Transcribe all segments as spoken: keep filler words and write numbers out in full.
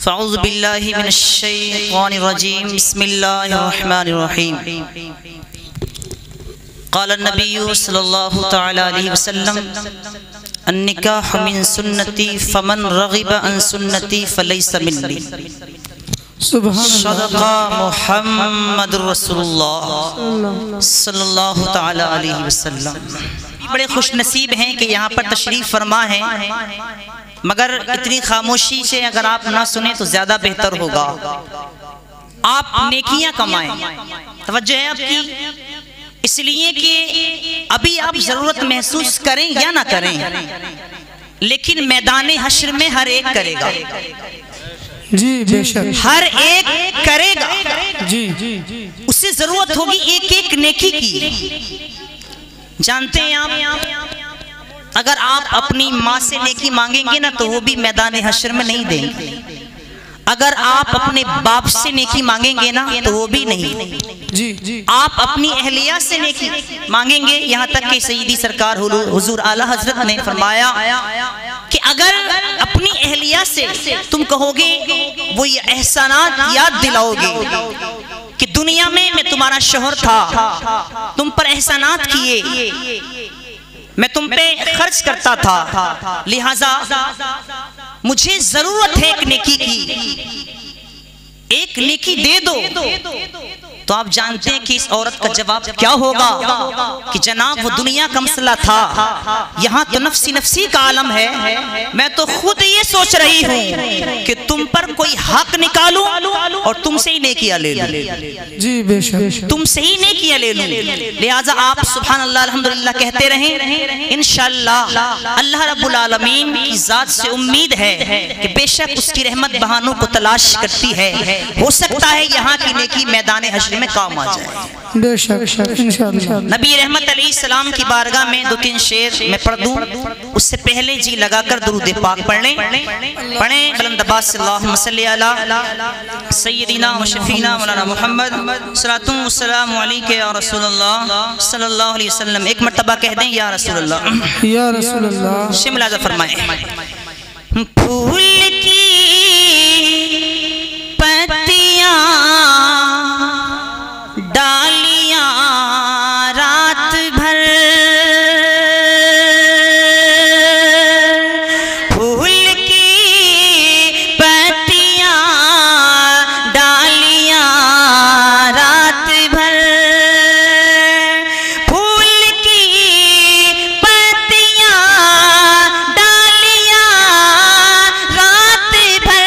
فاعوذ باللہ من الشیطان الرجیم بسم اللہ الرحمن الرحیم قال النبی صلی اللہ تعالی علیہ وسلم النکاح من سنتی فمن رغب عن سنتی فلیس منی صدق محمد رسول اللہ صلی اللہ تعالی علیہ وسلم۔ بڑے خوش نصیب ہیں کہ یہاں پر تشریف فرما ہے، مگر اتنی خاموشی سے اگر آپ نہ سنیں تو زیادہ بہتر ہوگا۔ آپ نیکیاں کمائیں، توجہ ہے آپ کی، اس لیے کہ ابھی آپ ضرورت محسوس کریں یا نہ کریں، لیکن میدان حشر میں ہر ایک کرے گا، جی بے شک ہر ایک کرے گا، جی اسے ضرورت ہوگی ایک ایک نیکی کی۔ جانتے ہیں آپ اگر آپ اپنی ماں سے نیکی مانگیں گے نا تو وہ بھی میدان حشر میں نہیں دیں گے، اگر آپ اپنے باپ سے نیکی مانگیں گے نا تو وہ بھی نہیں، جی آپ اپنی اہلیہ سے نیکی مانگیں گے، یہاں تک کہ سیدی سرکار حضور اعلیٰ حضرت نے فرمایا کہ اگر اپنی اہلیہ سے تم کہو گے وہ یہ احسانات یاد دلاؤ گے کہ دنیا میں میں تمہارا شوہر تھا، تم پر احسانات کیے، میں تم پہ خرچ کرتا تھا، لہٰذا مجھے ضرورت ہے ایک نیکی کی، ایک نیکی دے دو، تو آپ جانتے ہیں کہ اس عورت کا جواب کیا ہوگا کہ جناب وہ دنیا کا مسئلہ تھا، یہاں تو نفسی نفسی کا عالم ہے، میں تو خود یہ سوچ رہی ہوں کہ تم پر کوئی حق نکالوں اور تم سے ہی نیکیاں لے لوں، جی بے شک تم سے ہی نیکیاں لے لوں، لہٰذا آپ سبحان اللہ الحمدللہ کہتے رہیں، انشاءاللہ اللہ رب العالمین کی ذات سے امید ہے کہ بے شک اس کی رحمت بہانوں کو تلاش کرتی ہے، ہو سکتا ہے یہاں کی نیکی میدان حشر میں کام آ جائے، بے شک انشاءاللہ۔ نبی رحمت علیہ السلام کی بارگاہ میں دو تین شعر میں پڑھ دوں، اس سے پہلے جی لگا کر درود پاک پڑھ لیں، پڑھیں بلند آواز سے اللہم صلی علی سیدنا و شفینا مولانا محمد صلاۃ و سلام علیک یا رسول اللہ صلی اللہ علیہ وسلم۔ ایک مرتبہ کہہ دیں یا رسول اللہ، یا رسول اللہ۔ شملہ فرمائیں، پھول کی پتیاں ڈالیاں رات بھر، پھول کی پتیاں ڈالیاں رات بھر، پھول کی پتیاں ڈالیاں رات بھر،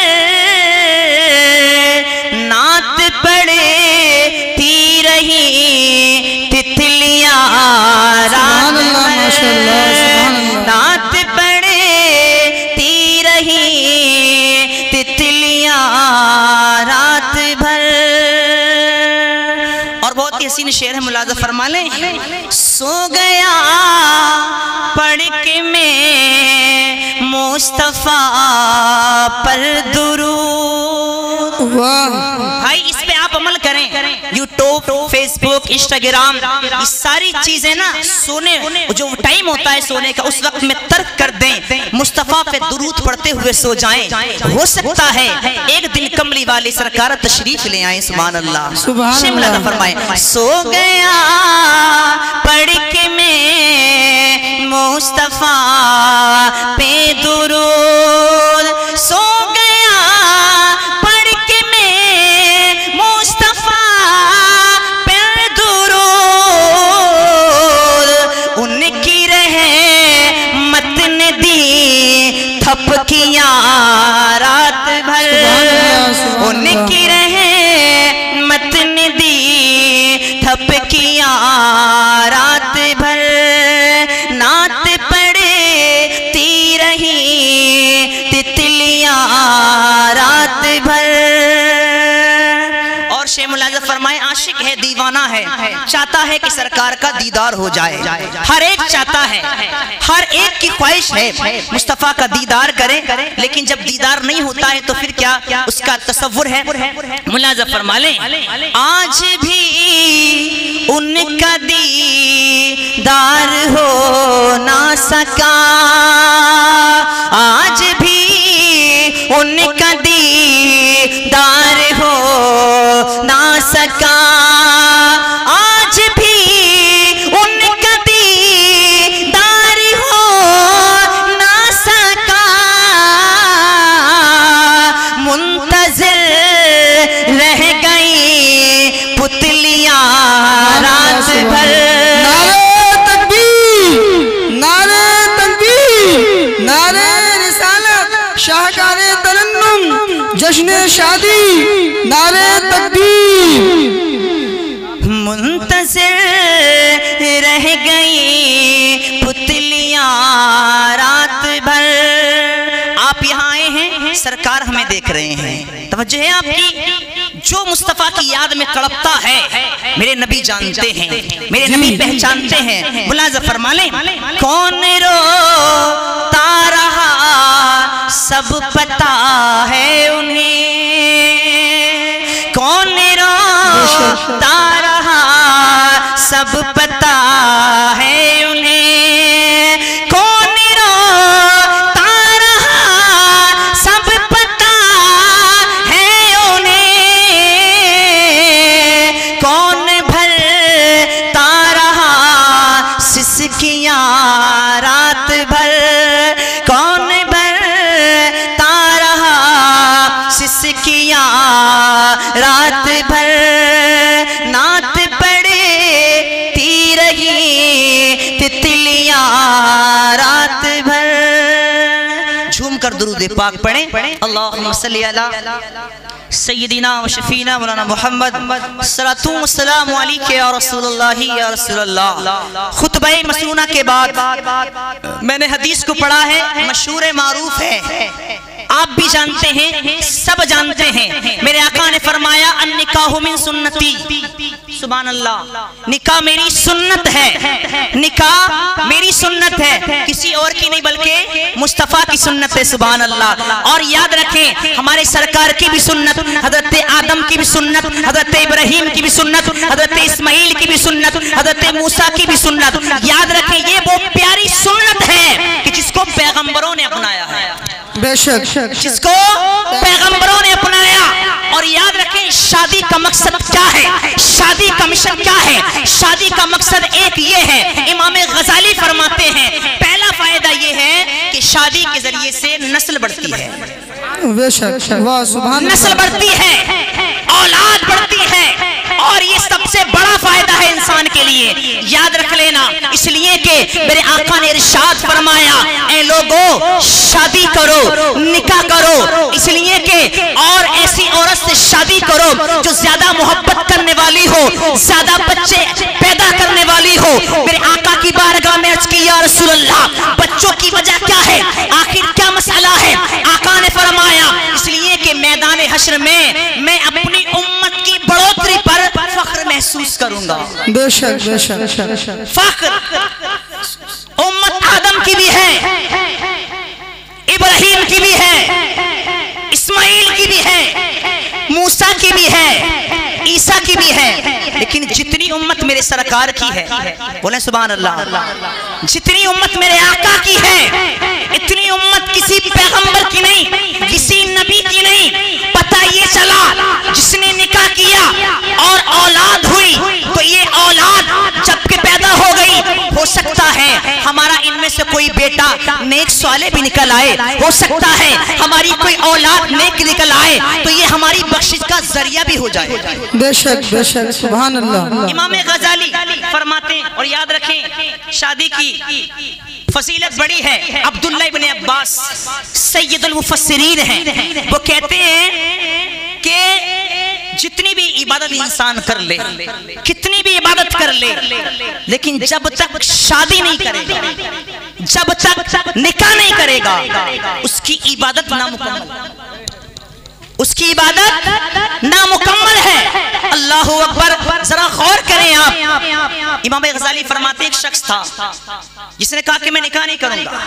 نعت پڑے تتلیاں رات بھر، نعت پڑھتی رہی تتلیاں رات بھر۔ اور بہت ہی حسین شعر ہے، ملاحظہ فرما لیں، سو گیا پڑھ کے میں مصطفیٰ پر درود۔ بھائی اس پہ آپ عمل کریں، یوٹیوب، فیس بک، انسٹاگرام، یہ ساری چیزیں نا سونے جو ٹائم ہوتا ہے سونے کا اس وقت میں ترک کر دیں، مصطفیٰ پہ درود پڑھتے ہوئے سو جائیں، ہو سکتا ہے ایک دن کملی والے سرکار تشریف لے آئیں، سبحان اللہ۔ شملہ فرمائیں، سو گیا پڑھ کے میں مصطفیٰ پہ درود، سو گیا پڑھ کے میں مصطفیٰ پہ درود، ان کی رحمت نے دی تھپکیاں رات بھر، ان کی رحمت نے دی تھپکیاں رات بھر، نعت پڑھتی رہی تتلیاں رات بھر۔ اور شیخ ملاحظہ فرمائے، عاشق ہے دیوانہ ہے، چاہتا ہے کہ سرکار کا دیدار ہو جائے، ہر ایک چاہتا ہے، ہر ایک کی خواہش ہے مصطفیٰ کا دیدار کرے، لیکن جب دیدار نہیں ہوتا ہے تو پھر کیا اس کا تصور ہے۔ ملاحظہ فرما لیں، آج بھی ان کا دیدار ہو نہ سکا، آج بھی ان کا دیدار ہو نہ سکا آج بھی ان کا دیدار ہو نہ سکا منتظر رہ گئی پتلیاں رات بھر جشن شادی نعرے تکبیر منتظر رہ گئی پتلیاں رات بھر آپ یہاں آئے ہیں سرکار ہمیں دیکھ رہے ہیں توجہ ہے آپ کی جو مصطفیٰ کی یاد میں تڑپتا ہے میرے نبی جانتے ہیں میرے نبی پہچانتے ہیں ملاحظہ فرما لیں کون روتا رہا سب پتا ہے انہیں کون روتا رہا سب پتا ہے انہیں کون روتا رہا سب پتا ہے انہیں کون بھرتا رہا سسکیاں رات بھر کون سسکیاں رات بھر نعت پڑھتی رہی تتلیاں رات بھر جھوم کر درود پاک پڑھیں اللہم صلی علی سیدنا و شفینا مولانا محمد صلاۃ و سلام علیک یا رسول اللہ یا رسول اللہ خطبہ مسنونہ کے بعد میں نے حدیث کو پڑھا ہے مشہور معروف ہے آپ بھی جانتے ہیں سب جانتے ہیں میرے آقا نے فرمایا النکاح من سنتی سبحان اللہ نکاح میری سنت ہے نکاح میری سنت ہے کسی اور کی نہیں بلکہ مصطفیٰ کی سنت ہے سبحان اللہ اور یاد رکھیں ہمارے سرکار کی بھی سنت حضرت آدم کی بھی سنت حضرت ابراہیم کی بھی سنت حضرت اسماعیل کی بھی سنت حضرت موسیٰ کی بھی سنت یاد رکھیں یہ وہ پیاری سنت ہے کہ جس کو پیغمبروں نے اپنایا ہے بے شک جس کو پیغمبروں نے اپنایا اور یاد رکھیں شادی کا مقصد کیا ہے شادی کا مشن کیا ہے شادی کا مقصد ایک یہ ہے امام غزالی فرماتے ہیں پہلا فائدہ یہ ہے کہ شادی کے ذریعے سے نسل بڑھتی ہے بے شک واہ سبحان نسل بڑھتی ہے اولاد بڑھتی ہے اور یہ سب سے بڑا فائدہ ہے انسان کے لیے یاد رکھ لینا اس لیے کہ میرے آقا نے ارشاد فرمایا اے لوگو شادی کرو نکاح کرو اس لیے کہ اور ایسی عورت سے شادی کرو جو زیادہ محبت کرنے والی ہو زیادہ بچے پیدا کرنے والی ہو میرے آقا کی بارگاہ میں عرض کی یا رسول اللہ بچوں کی وجہ کیا ہے آخر کیا مسئلہ ہے آقا نے فرمایا اس لیے کہ میدان حشر میں میں اپنی امت کی بڑھوتری پر فخر محسوس کروں گا بے شک بے شک فخر امت آدم کی بھی ہے ابراہیم کی بھی ہے اسماعیل کی بھی ہے موسیٰ کی بھی ہے عیسیٰ کی بھی ہے لیکن جتنی امت میرے سرکار کی ہے بولیں سبحان اللہ جتنی امت میرے آقا کی ہے اتنی امت کسی پیغمبر کی نہیں کسی نبی کی نہیں پتہ یہ چلا جس نے نکاح کیا اور اولاد ہوئی تو یہ اولاد جب کہ پیدا ہو گئی ہو سکتا ہے ہمارا ان میں سے کوئی بیٹا نیک صالح بھی نکل آئے ہو سکتا ہے ہماری کوئی اولاد نیک نکل آئے تو یہ ہماری بخشش کا ذریعہ بھی ہو جائے بے شک بے شک سبحان اللہ امام غزالی فرماتے ہیں اور یاد رکھیں شادی کی فضیلت بڑی ہے عبداللہ ابن عباس سید المفسرین ہیں وہ کہتے ہیں کہ جتنی بھی عبادت انسان کر لے کتنی بھی عبادت کر لے لیکن جب تک شادی نہیں کرے گا جب تک نکاح نہیں کرے گا اس کی عبادت نامکمل اس کی عبادت نامکمل ہے اللہ اکبر ذرا غور کریں آپ امام غزالی فرماتے ایک شخص تھا جس نے کہا کہ میں نکاح نہیں کروں گا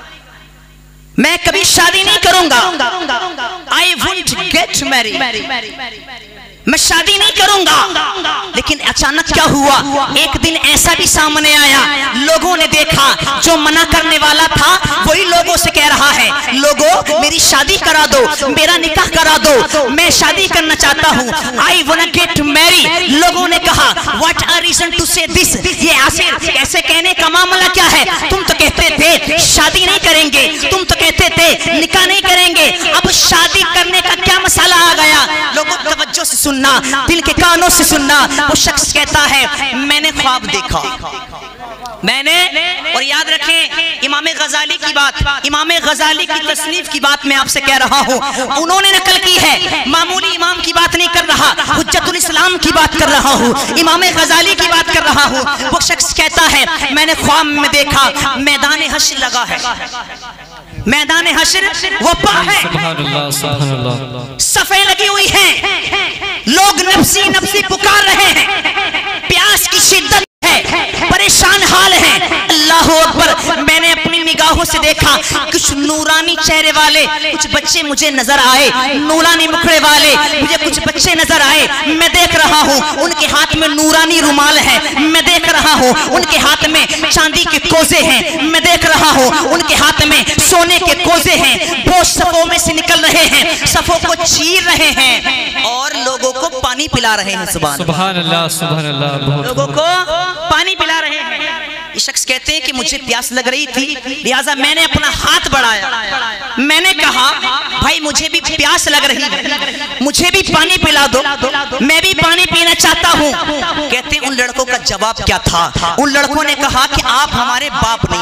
میں کبھی شادی نہیں کروں گا I won't get married میں شادی نہیں کروں گا. لیکن اچانک کیا ہوا, ایک دن ایسا بھی سامنے آیا, لوگوں نے دیکھا جو منع کرنے والا تھا وہی لوگوں سے کہہ رہا ہے, لوگوں میری شادی کرا دو, میرا نکاح کرا دو, میں شادی کرنا چاہتا ہوں, I wanna get married. لوگوں نے کہا what a reason to say this, یہ آصر ایسے کہنے کا معاملہ کیا ہے, تم تو کہتے تھے شادی نہیں کریں گے, تم تو کہتے تھے نکاح نہیں کریں گے, اب شادی کرنے کا کیا مسئلہ آ گیا. لوگوں توجہ سے سننا, دل کے کانوں سے سننا. وہ شخص کہتا ہے میں نے خواب دیکھا, میں نے, اور یاد رکھیں امام غزالی کی بات, امام غزالی کی تصنیف کی بات میں آپ سے کہہ رہا ہوں, انہوں نے نقل کی ہے, معمولی امام کی بات نہیں کر رہا, حجت الاسلام کی بات کر رہا ہوں, امام غزالی کی بات کر رہا ہوں. وہ شخص کہتا ہے میں نے خواب میں دیکھا میدان حشر لگا ہے, میدان حشر وہ پا ہے, سبحان اللہ, صفیں لگی ہوئی ہیں, لوگ نفسی نفسی پکار رہے ہیں, پیاس کی شدت ہے, پریشان حال ہے. اللہ اکبر, میں نے اپنی نگاہوں سے دیکھا کچھ نورانی چہرے والے کچھ بچے مجھے نظر آئے, نورانی مکھڑے والے مجھے کچھ بچے نظر آئے. میں دیکھ رہا ہوں ان کے ہاتھ میں نورانی رومال ہے, میں دیکھ رہا ہوں ان کے ہاتھ میں چاندی کے کوزے ہیں, میں دیکھ رہا ہوں ان کے ہاتھ میں سونے کے کوزے ہیں. وہ صفوں میں سے نکل رہے ہیں, صفوں کو چیر رہے ہیں اور لوگوں کو پانی پلا رہے ہیں. سبحان اللہ, سبحان اللہ, لوگوں کو پانی پلا رہے ہیں. یہ شخص کہتے ہیں کہ مجھے پیاس لگ رہی تھی, لہٰذا میں نے اپنا ہاتھ بڑھایا, میں نے کہا بھائی مجھے بھی پیاس لگ رہی ہے, مجھے بھی پانی پلا دو, میں بھی پانی پینا چاہتا ہوں. کہتے ہیں ان لڑکوں کا جواب کیا تھا, ان لڑکوں نے کہا کہ آپ ہمارے باپ نہیں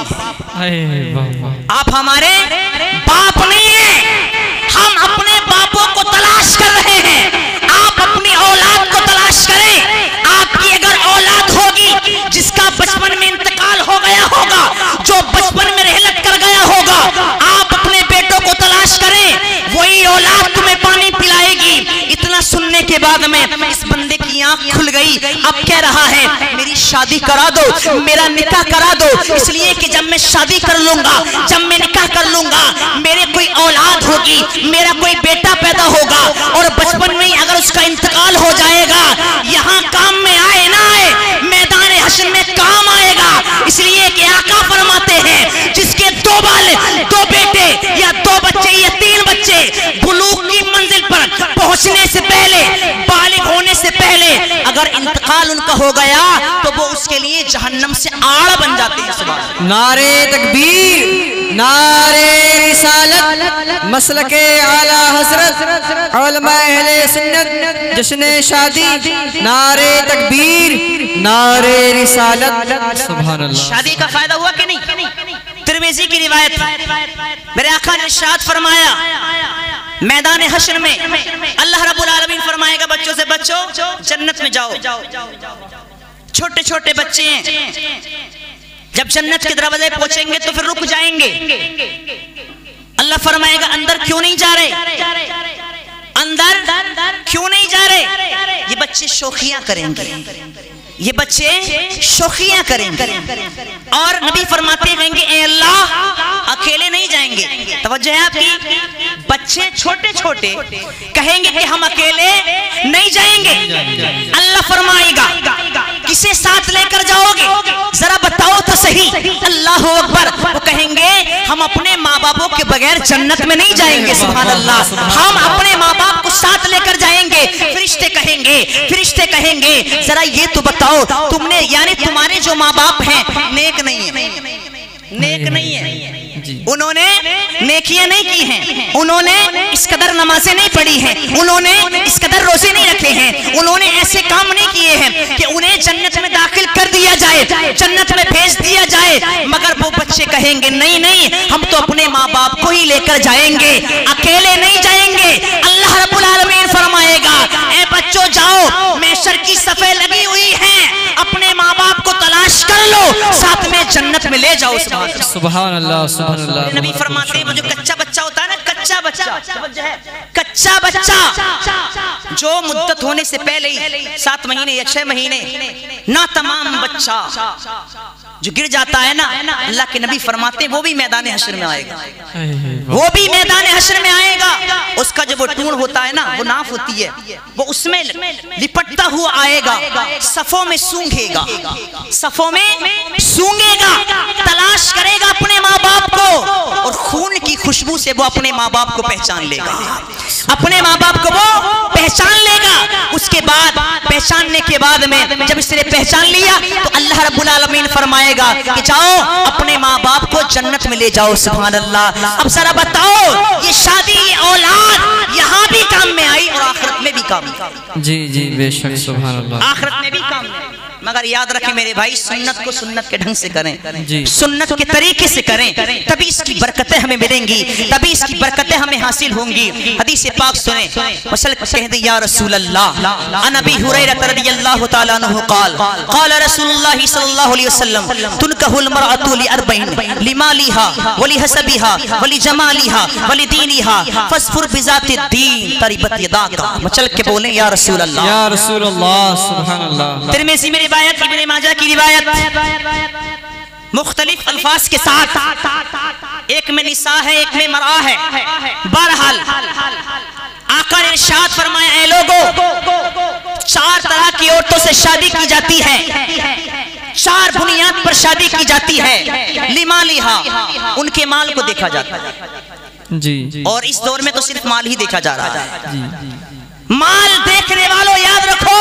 ہیں, آپ ہمارے باپ نہیں ہیں, ہم اپنے باپوں کو تلاش کر رہے ہیں, آپ اپنی اولاد کو تلاش کریں. آپ کی اگر اولاد ہوگی جس کا بچپن میں انتقال ہو گیا ہوگا, جو بچپن میں رحلت کر گیا ہوگا, آپ اپنے بیٹوں کو تلاش کریں, وہی اولاد تمہیں پانی پلائے گی. اتنا سننے کے بعد میں اس بندے کی آنکھ کھل گئی. اب کہہ رہا ہے میری شادی کرا دو, میرا نکاح کرا دو, اس لیے کہ جب میں شادی کر لوں گا, جب میں نکاح کر لوں گا, میرے کوئی اولاد ہوگی, میرا کوئی بیٹا پیدا ہوگا, اور بچپن میں اگر اس کا انتقال ہو جائے گا, یہاں کام میں آئے نہ آئے میدان حشر میں کام آئے گا. اس لیے کہ آقا فرماتے ہیں جس کے دو بال, دو بیٹے یا دو بچے یا تین بچے بلوغ کی منزل پر پہنچنے سے پہلے, بالغ ہونے سے پہلے اگر انتقال ان کا ہو گیا تو وہ اس کے لیے جہنم سے آڑ بن جاتے ہیں. سبحان اللہ. نعرے تکبیر, نعرے رسالت, مسلک اعلی حضرت علماء اہل سنت جشن شادی, نعرے تکبیر, نعرے رسالت. سبحان اللہ. شادی کا فائدہ ہوا کہ نہیں؟ ترمذی کی روایت, میرے آقا نے ارشاد فرمایا میدان حشر میں اللہ رب العالمین فرمائے گا بچوں سے, بچوں جنت میں جاؤ. چھوٹے چھوٹے بچے ہیں, جب جنت کے دروازے پہنچیں گے تو پھر رک جائیں گے. اللہ فرمائے گا اندر کیوں نہیں جا رہے, اندر کیوں نہیں جا رہے؟ یہ بچے شوخیاں کریں گے, یہ بچے شوخیاں کریں گے. اور نبی فرماتے ہیں کہ اے اللہ اکیلے نہیں جائیں گے. توجہ ہے آپ کی, بچے چھوٹے چھوٹے کہیں گے کہ ہم اکیلے نہیں جائیں گے. اللہ فرمائے گا کسے ساتھ لے کر جاؤ گے, ذرا بتاؤ تو صحیح. اللہ اکبر. وہ کہیں گے ہم اپنے ماں باپوں کے بغیر جنت میں نہیں جائیں گے. سبحان اللہ. ہم اپنے ماں باپ کو ساتھ لے کر جائیں گے. فرشتے کہیں گے, فرشتے کہیں گے ذرا یہ تو بتاؤ تم نے, یعنی تمہارے جو ماں باپ ہیں نیک نہیں ہیں, نیک نہیں ہیں, انہوں نے نیکیاں نہیں کی ہیں, انہوں نے اس قدر نمازیں نہیں پڑھی ہیں, انہوں نے اس قدر روزے نہیں رکھے ہیں, انہوں نے ایسے کام نہیں کیے ہیں کہ انہیں جنت میں داخل کر دیا جائے, جنت میں بھیج دیا جائے. مگر وہ بچے کہیں گے نہیں نہیں, ہم تو اپنے ماں باپ کو ہی لے کر جائیں گے, اکیلے نہیں جائیں گے. اللہ رب العالمین فرمائے گا اے بچوں جاؤ, محشر کی صفیں لگی ہوئی ہیں, اپنے ماں باپ کو تلاش کر لو, ساتھ میں جنت میں لے جاؤ. سبحان اللہ, سبحان اللہ. نبی فرماتے ہیں وہ جو کچا بچہ ہوتا ہے نا, کچا بچہ, کچا بچہ جو مدت ہونے سے پہلے ہی سات مہینے یا چھ مہینے نا تمام بچہ جو گر جاتا ہے نا اللہ کے نبی فرماتے ہیں وہ بھی میدان حشر میں آئے گا، وہ بھی میدان حشر میں آئے گا. اس کا جب وہ ٹون ہوتا ہے نا وہ ناف ہوتی ہے وہ اس میں لپٹتا ہوا آئے گا، صفوں میں سونگھے گا، صفوں میں سونگھے گا، تلاش کرے گا اپنے ماں باپ کو اور خون کی خوشبو سے وہ اپنے ماں باپ کو پہچان لے گا، اپنے ماں باپ کو وہ پہچان لے گا. اس کے بعد پہچاننے کے بعد میں جب اس نے پہچان لیا تو اللہ رب العالمین فرمائے گا کہ جاؤ اپنے ماں باپ کو جنت میں لے جاؤ. سبحان اللہ. اب ذرا بتاؤ یہ شادی یہ اولاد یہاں بھی کام میں آئی اور آخرت میں بھی کام میں آئی. جی جی بے شک سبحان اللہ. آخرت میں بھی کام میں آئی. مگر یاد رکھیں میرے بھائی سنت کو سنت کے ڈھنگ سے کریں، جی سنت کے طریقے سے کریں، تبھی اس کی برکتیں ہمیں ملیں گی، تبھی اس کی برکتیں ہمیں حاصل ہوں گی. حدیث پاک سنیں. مثلا کہہ دیں یا رسول اللہ عن ابی ہریرہ رضی اللہ تعالی عنہ قال قال رسول اللہ صلی اللہ علیہ وسلم تنکح المرأة لأربعین لمالها ولحسبها ولجمالها ولدینها فاظفر بذات الدین تربت یداک. مچل کے بولیں یا رسول اللہ یا رسول اللہ. سبحان اللہ. ترمذی میں روایت ابن ماجہ کی روایت مختلف الفاظ کے ساتھ، ایک میں نساء ہے ایک میں مرآ ہے. بہرحال آقا نے ارشاد فرمایا اے لوگوں چار طرح کی عورتوں سے شادی کی جاتی ہے، چار بنیاد پر شادی کی جاتی ہے. لمالہا ان کے مال کو دیکھا جاتا ہے، جی اور اس دور میں تو صرف مال ہی دیکھا جا رہا ہے. مال دیکھنے والوں یاد رکھو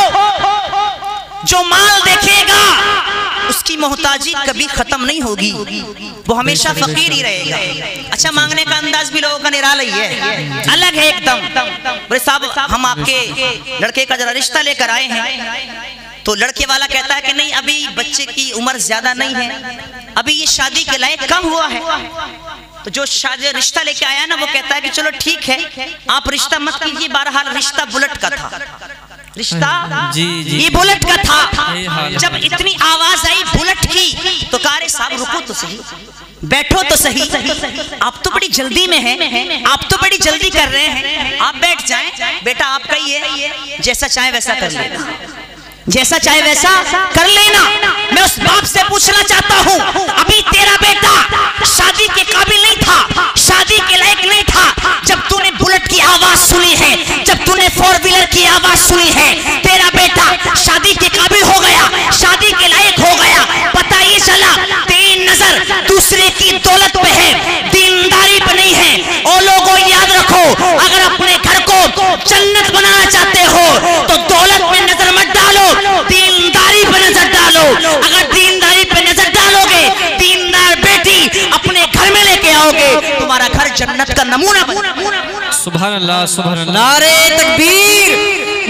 جو مال دیکھے گا اس کی محتاجی کبھی ختم نہیں ہوگی، وہ ہمیشہ فقیر ہی رہے گا. اچھا مانگنے کا انداز بھی لوگوں کا نرالا ہی ہے، الگ ہے ایک دم. بڑے صاحب ہم آپ کے لڑکے کا ذرا رشتہ لے کر آئے ہیں تو لڑکے والا کہتا ہے کہ نہیں ابھی بچے کی عمر زیادہ نہیں ہے، ابھی یہ شادی کے لائق کم ہوا ہے. تو جو شادی رشتہ لے کے آیا نا وہ کہتا ہے کہ چلو ٹھیک ہے آپ رشتہ مت کیجیے. بہرحال رشتہ بلٹ کا تھا، رشتہ جی جی یہ بلٹ کا تھا. جب اتنی آواز آئی بلٹ کی تو کہا صاحب رکو تو صحیح، بیٹھو تو صحیح، آپ تو بڑی جلدی میں ہیں، آپ تو بڑی جلدی کر رہے ہیں، آپ بیٹھ جائیں، بیٹا آپ کا ہی ہے، جیسا چاہے ویسا کر لینا، جیسا چاہے ویسا کر لینا. میں اس باپ سے پوچھنا چاہتا ہوں ابھی تیرا بیٹا شادی کے قابل نہیں تھا، شادی کے لائق نہیں تھا، جب تو نے بلٹ کی آواز سنی ہے، جب تو نے فور ویلر کی آواز سنی ہے، تیرا بیٹا شادی کے قابل ہو گیا، شادی کے لائق ہو گیا. پتہ یہ چلا تین نظر دوسرے کی دولت پہ ہے، دینداری پہ نہیں ہے. اور لوگوں یاد رکھو اگر اپنے گھر کو جنت بنانا چاہتے ہو تو دولت پہ نظر مت ڈالو، دینداری پہ نظر ڈالو. اگر دینداری پہ نظر ڈالو گے، دیندار بیٹی اپنے گھر میں لے کے آؤ گے، تمہارا گھر جنت کا نمونہ بنے. سبحان اللہ. سبحان اللہ. نعرے تکبیر،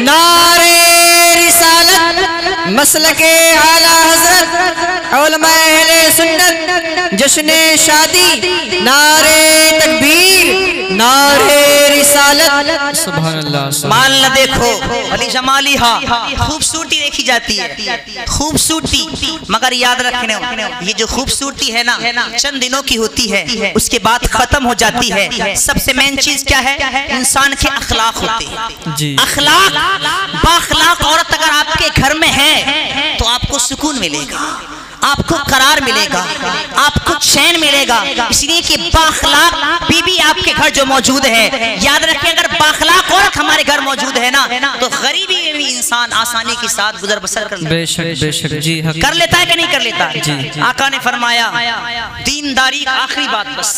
نعرے رسالت، مسلک اعلیٰ حضرت علماء اہل سنت جشن شادی. نعرے تکبیر، نعرے رسالت. سبحان اللہ. مال نہ دیکھو ولی جمالہا، خوبصورتی دیکھی جاتی ہے، خوبصورتی. مگر یاد رکھنے یہ جو خوبصورتی ہے نا چند دنوں کی ہوتی ہے، اس کے بعد ختم ہو جاتی ہے. سب سے مین چیز کیا ہے؟ انسان کے اخلاق ہوتے ہیں. جی اخلاق، بااخلاق عورت اگر آپ کے گھر میں ہے تو آپ کو سکون ملے گا، آپ کو قرار ملے گا، آپ کو چین ملے گا. اس لیے کہ بااخلاق بی بی آپ کے گھر جو موجود ہے، یاد رکھیں اگر بااخلاق عورت ہمارے گھر موجود ہے نا تو غریبی میں بھی انسان آسانی کے ساتھ گزر بسر کر لیتا بے شک بے شک. جی کر لیتا ہے کہ نہیں کر لیتا. جی آقا نے فرمایا دینداری آخری بات بس،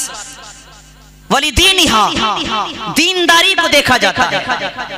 ولی دینہا دینداری کو دیکھا جاتا ہے.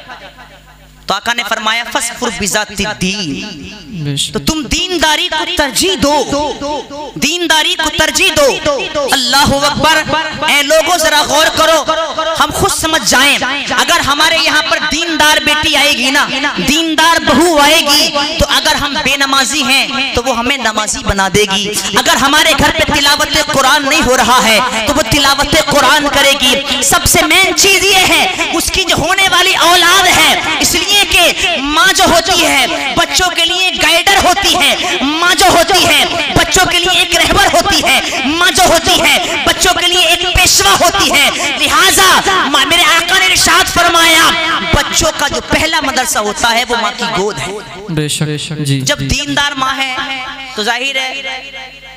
تو آقا نے فرمایا فَاسْفُرْ بِذَاتِ الدِّينِ، تو تم دینداری کو ترجیح دو، دینداری کو ترجیح دو. اللہ اکبر. اے لوگوں ذرا غور کرو، ہم خود سمجھ جائیں اگر ہمارے یہاں پر دیندار بیٹی آئے گی نا، دیندار بہو آئے گی تو اگر ہم بے نمازی ہیں تو وہ ہمیں نمازی بنا دے گی. اگر ہمارے گھر پہ تلاوت قرآن نہیں ہو رہا ہے تو وہ تلاوت قرآن کرے گی. سب سے مین چیز یہ ہے اس کی جو ہونے والی اولاد ہے، اس لیے کہ ماں جو ہوتی ہے بچوں کے لیے گائیڈر ہوتی ہے، ماں جو ہوتی ہے بچوں کے لیے ایک رہبر ہوتی ہے، ماں جو ہوتی ہے بچوں کے لیے ایک پیشوا ہوتی ہے. لہٰذا میرے آقا نے ارشاد فرمایا بچوں کا جو پہلا مدرسہ ہوتا ہے وہ ماں کی گود ہے. بے شک. جی جب دیندار ماں ہے تو ظاہر ہے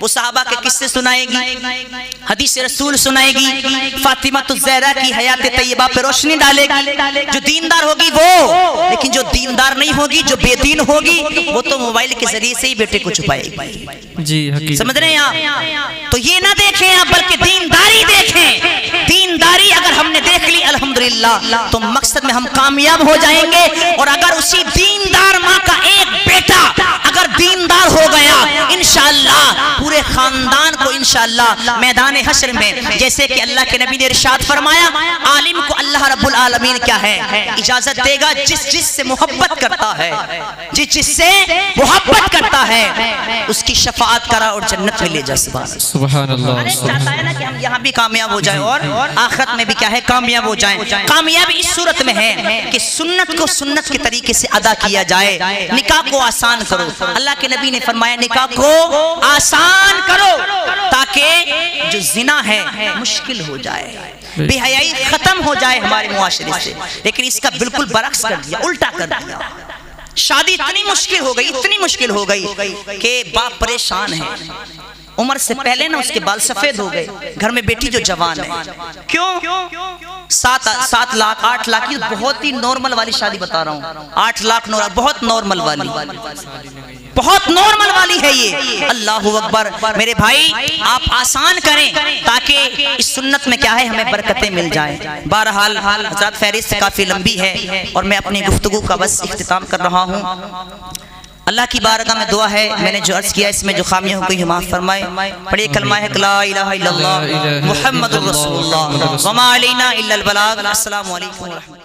وہ صحابہ کے قصے سنائے گی، حدیث رسول سنائے گی، فاطمہ الزہرا کی حیات طیبہ پہ روشنی ڈالے گی۔ جو دیندار ہوگی وہ، لیکن جو دیندار نہیں ہوگی، جو بے دین ہوگی، وہ تو موبائل کے ذریعے سے ہی بیٹے کو چھپائے گی۔ جی حقیقت سمجھ رہے ہیں آپ؟ تو یہ نہ دیکھیں آپ، بلکہ دینداری دیکھیں۔ دینداری اگر ہم نے دیکھ لی الحمدللہ تو مقصد میں ہم کامیاب ہو جائیں گے۔ اور اگر اسی دیندار ماں کا ایک بیٹا اگر دیندار ہو گیا، انشاءاللہ پورے خاندان کو انشاءاللہ میدان حشر میں، جیسے کہ اللہ کے نبی نے ارشاد فرمایا، عالم کو اللہ رب العالمین کیا ہے اجازت دے گا، جس جس سے محبت کرتا ہے، جس جس سے محبت کرتا ہے اس کی شفاعت کرا اور جنت میں لے جا۔ سبحان اللہ۔ چاہتا ہے نا کہ ہم یہاں بھی کامیاب ہو جائیں اور آخرت میں بھی کیا ہے کامیاب ہو جائیں۔ کامیابی اس صورت میں ہے کہ سنت کو سنت کے طریقے سے ادا کیا جائے، نکاح کو آسان کرو۔ اللہ کے نبی نے فرمایا نکاح کو آسان کرو تاکہ جو زنا ہے مشکل ہو جائے، بے حیائی ختم ہو جائے ہمارے معاشرے سے۔ لیکن اس کا بالکل برعکس کر دیا، الٹا کر دیا۔ شادی اتنی مشکل ہو گئی، اتنی مشکل ہو گئی کہ باپ پریشان ہے۔ عمر سے پہلے نا اس کے بال سفید ہو گئے، گھر میں بیٹی جو جوان ہے، کیوں؟ سات سات لاکھ آٹھ لاکھ کی بہت ہی نارمل والی شادی بتا رہا ہوں، آٹھ لاکھ بہت نارمل والی، بہت نارمل والی ہے یہ۔ اللہ اکبر۔ میرے بھائی آپ آسان کریں تاکہ اس سنت میں کیا ہے ہمیں برکتیں مل جائیں۔ بہرحال حضرات فہرست کافی لمبی ہے اور میں اپنی گفتگو کا بس اختتام کر رہا ہوں۔ اللہ کی بارگاہ میں دعا ہے، میں نے جو عرض کیا اس میں جو خامیاں ہو گئی معاف فرمائے۔ پڑھیے کلمہ ہے لا الہ الا اللہ محمد الرسول اللہ وما علینا الا البلاغ۔ السلام علیکم ورحمۃ اللہ۔